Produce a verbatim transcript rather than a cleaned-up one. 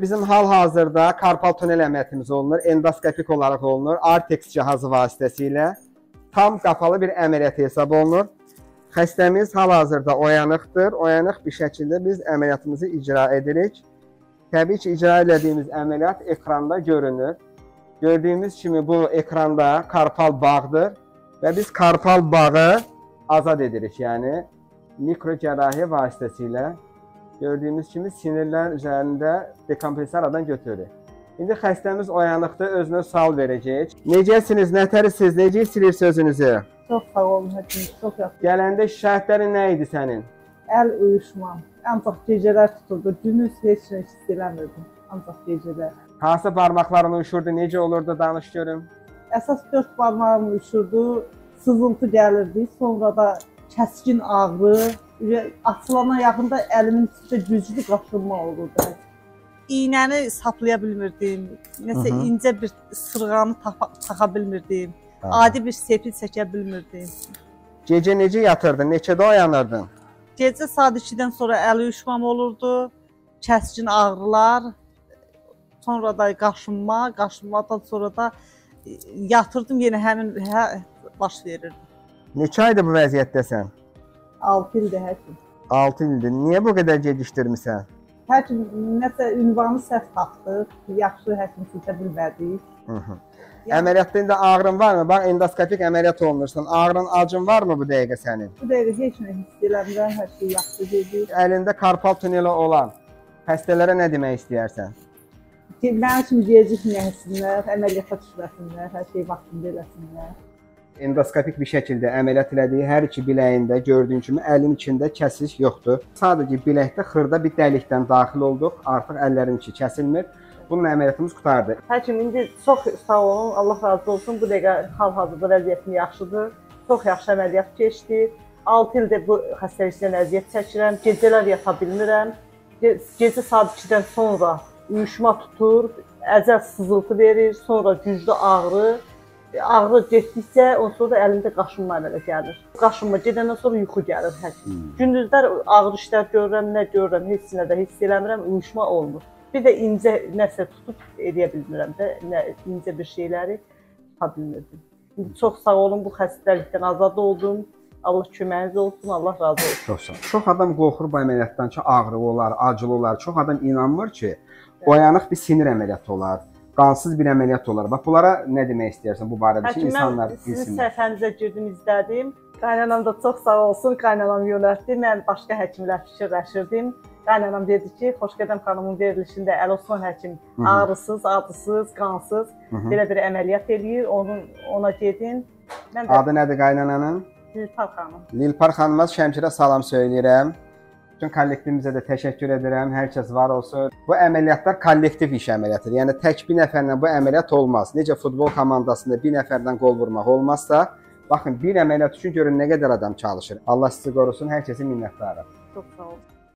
bizim hal-hazırda karpal tunel əməliyyatımız olunur, endoskopik olaraq olunur, Artex cihazı vasitəsilə tam qapalı bir əməliyyat hesab olunur. Xəstəmiz hal-hazırda oyanıqdır, oyanıq bir şəkildə biz əməliyyatımızı icra edirik. Təbii ki, icra edildiyimiz əməliyyat ekranda görünür. Gördüyümüz kimi bu ekranda karpal bağdır və biz karpal bağı azad edirik, yəni mikro cərrahi vasitəsilə. Gördüyümüz kimi sinirlər üzərində dekompressaradan götürürük. İndi xəstəmiz oyanıqdır, özünə sal verəcək. Necəsiniz, nətərisiniz, necə isilir sözünüzü? Çox sağ olun, həkim, çox yaxşı. Gələndə şikayətlərin nə idi sənin? Əl uyuşmam, ancaq gecələr tuturdu, günüz heç nə hiss eləmirdim, ancaq gecələr. Hansı barmaqların uyuşurdu, necə olurdu, danış görüm? Əsas dörd barmağım uyuşurdu, sızıltı gəlirdi, sonra da kəskin ağrı, açılana yaxında əlimin üstündə güclü qaşınma olurdu. İynəni saplaya bilmirdim, nəsə Hı -hı. incə bir sırğanı taxa bilmirdim, Hı -hı. adi bir sepil çəkə bilmirdim. Gecə necə yatırdın, neçədə oyanırdın? Gecə saat ikidən sonra əl uyuşmam olurdu, kəskin ağrılar, sonra da qaşınma, qaşınmadan sonra da yatırdım, yenə həmin hə, baş verirdi. Neçə aydır bu vəziyyətdəsən? altı ildir həkim. altı ildir. Niyə bu qədər gecikdirmisən? Həkim, nəsə ünvanı səhv tapdıq, yaxşı həkim seçə bilmədik. Əməliyyatda indi ağrın varmı? Bax, endoskopik əməliyyat olunursan. Ağrın, acın varmı bu dəqiqə sənin? Bu dəqiqə heç nə hiss eləmirəm, hər şey yaxşı gedir. Əlində karpal tuneli olan xəstələrə nə demək istəyərsən? Mənim kimi gecikməyəsinlər, əməliyyata düşməsinlər, hər şey vaxtında eləsinlər. Endoskopik bir şəkildə əməliyyat elədiyi hər iki biləyində gördüyün kimi əlin içində kəsiş yoxdur. Sadəcə biləkdə xırda bir dəlikdən daxil olduq, artıq əllərin içi kəsilmir. Bunun əməliyyatımız qutardı. Həkim, indi çox sağ olun, Allah razı olsun. Bu dəqiqə hal-hazırda vəziyyətim yaxşıdır. Çox yaxşı əməliyyat keçdi. altı ildir bu xəstəlikdən əziyyət çəkirəm, gecələr yata bilmirəm. Gecə saat ikidən sonra uyuşma tutur, əcəl sızıltı verir, sonra güclü ağrı. Ağrı getdikcə, ondan sonra da əlimdə qaşınma əmələ gəlir. Qaşınma gedəndən sonra yuxu gəlir həkim. Hmm. Gündüzlər ağrı işlər görürəm, nə görürəm, heç nə də hiss eləmirəm, uyuşma olmur. Bir də incə nəsə tutub edə bilmirəm də, nə, incə bir şeyləri tuta bilmirdim. Çox sağ olun, bu xəstəlikdən azad oldum. Allah köməyiniz olsun, Allah razı olsun. Çox sağ olun. Çox adam qorxur bu əməliyyatdan ki, ağrı olar, acılı olar. Çox adam inanmır ki, oyanıq bir sinir əməliyyatı olar. Qansız bir əməliyyat olar. Bax, bunlara nə demək istəyərsən bu barədə ki, insanlar bilsinlər? Həkim, mən sizin səhifənizə girdim, izlədim. Qaynanam da çox sağ olsun, qaynanam yönəltdi. Mən başqa həkimlər fikirləşirdim. Qaynanam dedi ki, Xoşqədəm xanımın verilişində Əli Osman həkim ağrısız, acısız, qansız belə bir əməliyyat eləyir. Onun, ona gedin. Mən də... Adı nədir qaynananın? Lilpar xanım. Lilpar xanıma Şəmkirə salam söyləyirəm. Bütün kollektivimizə də təşəkkür edirəm, hər kəs var olsun. Bu əməliyyatlar kollektiv iş əməliyyatıdır. Yəni, tək bir nəfərlə bu əməliyyat olmaz. Necə futbol komandasında bir nəfərdən qol vurmaq olmazsa, baxın, bir əməliyyat üçün görün nə qədər adam çalışır. Allah sizi qorusun, hər kəsi minnətdarım. Çox sağ olun.